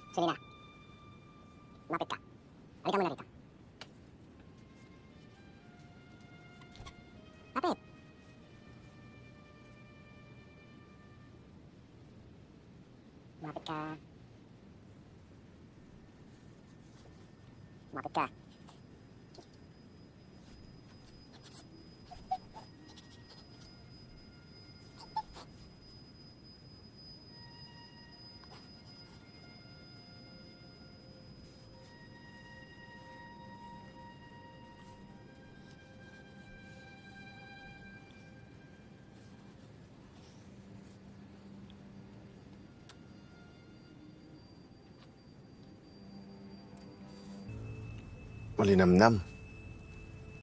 Selena, lapit ka. Halika muna rito. Lapit. Lapit ka. Lapit ka. Malinamnam.